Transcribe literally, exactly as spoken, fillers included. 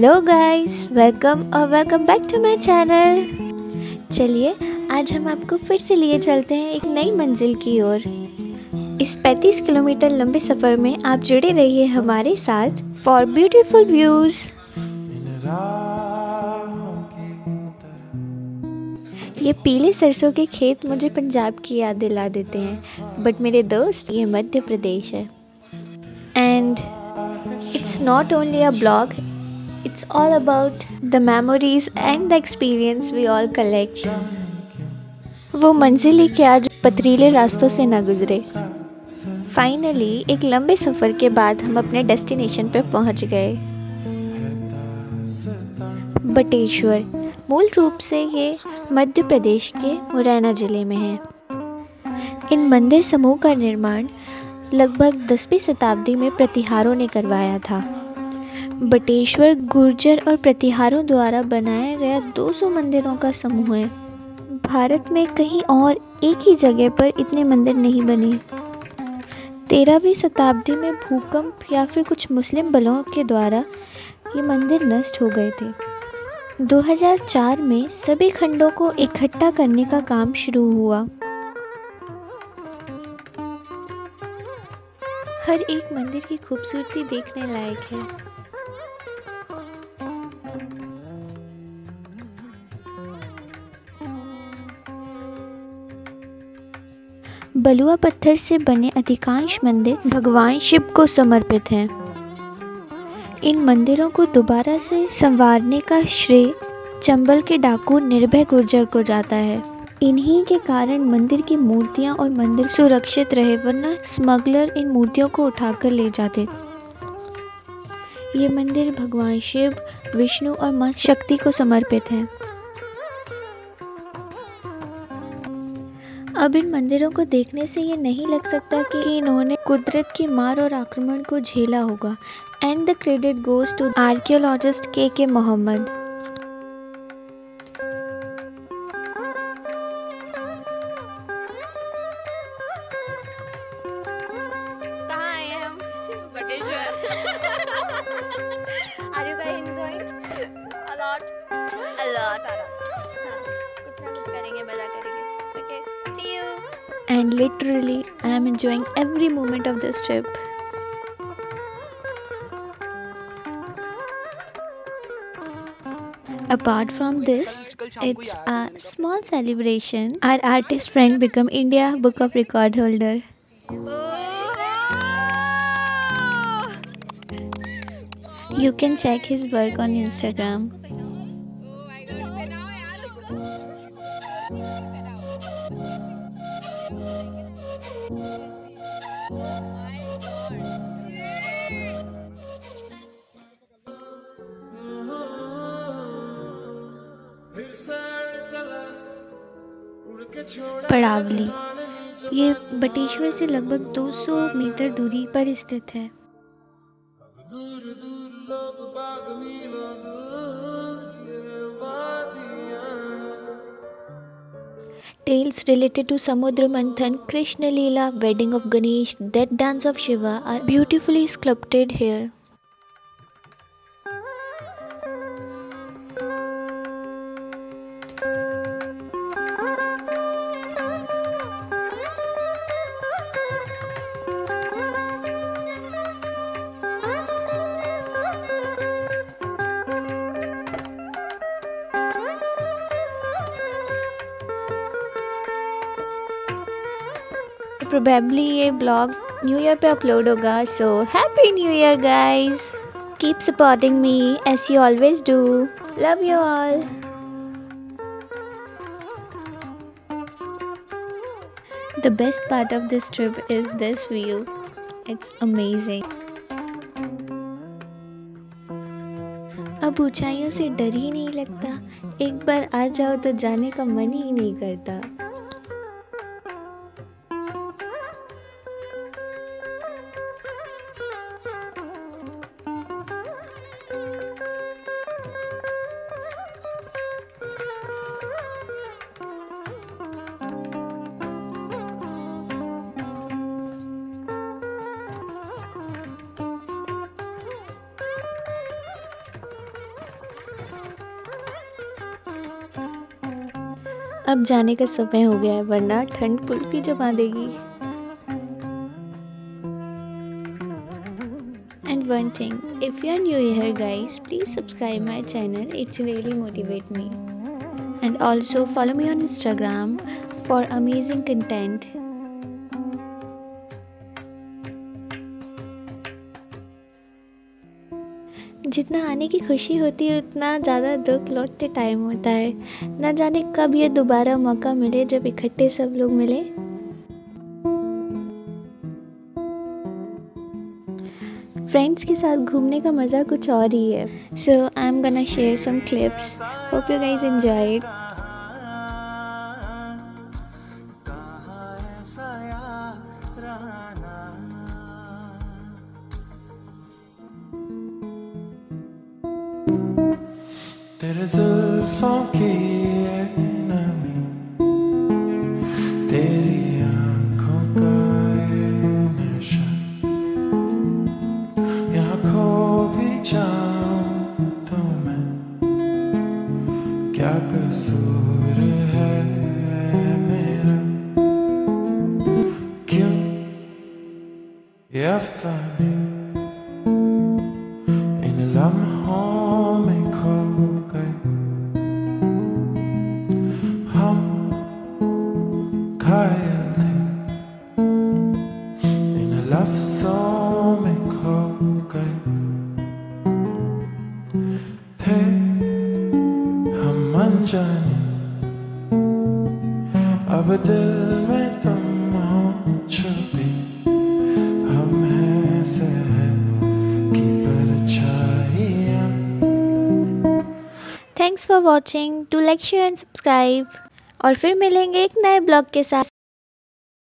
Hello guys, welcome और welcome back to my channel. चलिए आज हम आपको फिर से लिए चलते हैं एक नई मंजिल की ओर। इस पैंतीस किलोमीटर लंबे सफ़र में आप जुड़े रहिए हमारे साथ फॉर ब्यूटीफुल व्यूज़। ये पीले सरसों के खेत मुझे पंजाब की याद दिला देते हैं, बट मेरे दोस्त ये मध्य प्रदेश है। And it's not only a blog, it's all about the memories and the experience we all collect. वो मंजिल ही क्या जो पथरीले रास्तों से ना गुजरे। फाइनली एक लंबे सफ़र के बाद हम अपने डेस्टिनेशन पर पहुंच गए। बटेश्वर मूल रूप से ये मध्य प्रदेश के मुरैना ज़िले में है। इन मंदिर समूह का निर्माण लगभग दसवीं शताब्दी में प्रतिहारों ने करवाया था। बटेश्वर गुर्जर और प्रतिहारों द्वारा बनाया गया दो सौ मंदिरों का समूह है। भारत में कहीं और एक ही जगह पर इतने मंदिर नहीं बने। तेरहवीं शताब्दी में भूकंप या फिर कुछ मुस्लिम बलों के द्वारा ये मंदिर नष्ट हो गए थे। दो हज़ार चार में सभी खंडों को इकट्ठा करने का काम शुरू हुआ। हर एक मंदिर की खूबसूरती देखने लायक है। बलुआ पत्थर से बने अधिकांश मंदिर भगवान शिव को समर्पित हैं। इन मंदिरों को दोबारा से संवारने का श्रेय चंबल के डाकू निर्भय गुर्जर को जाता है। इन्हीं के कारण मंदिर की मूर्तियां और मंदिर सुरक्षित रहे, वरना स्मगलर इन मूर्तियों को उठाकर ले जाते। ये मंदिर भगवान शिव, विष्णु और मां शक्ति को समर्पित हैं। अब इन मंदिरों को देखने से ये नहीं लग सकता कि इन्होंने कुदरत की मार और आक्रमण को झेला होगा। And the credit goes to archaeologist K K Mohammad. कहाँ आए हैं हम? Bateshwar. Are you guys enjoying? A lot. A lot. हाँ, कुछ ना कुछ करेंगे, मजा करेंगे। Okay, see you. And literally, I am enjoying every moment of this trip. Apart from this, it's a small celebration. Our artist friend become India Book of Record holder. You can check his work on Instagram. Padavali ये बटेश्वर से लगभग दो सौ metre दूरी पर स्थित है। Tales related to Samudra Manthan, Krishna Leela, wedding of Ganesh, death dance of Shiva are beautifully sculpted here. Probably ये ब्लॉग न्यू ईयर पे अपलोड होगा, so happy new year guys. Keep supporting me as you always do. Love you all. The best part of this trip is this view. It's amazing. अब ऊंचाइयों से डर ही नहीं लगता। एक बार आ जाओ तो जाने का मन ही नहीं करता। अब जाने का समय हो गया है, वरना ठंड कुल्फी जमा देगी। And one thing, if you are new here guys, please subscribe my channel, it's really motivate me. And also follow me on Instagram for amazing content. जितना आने की खुशी होती है उतना ज़्यादा दुख लौटते टाइम होता है। ना जाने कब ये दोबारा मौका मिले जब इकट्ठे सब लोग मिले। फ्रेंड्स के साथ घूमने का मज़ा कुछ और ही है। So I am gonna share some clips, hope you guys enjoy it. तेरे जुल्फों की ये नमी, तेरी आँखों का ये नशा, यहाँ खो भी जाऊं तो मैं, क्या कसूर है मेरा, क्यों ये अफसाने इन लम्हों में खो गए। हम घायल थे इन लफ्ज़ों में खो गए थे हम अनजाने, अब दिल में तुम हो छुपी, हम हैं शहर की परछाइयाँ। Thanks for watching, to like share and subscribe, और फिर मिलेंगे एक नए ब्लॉग के साथ।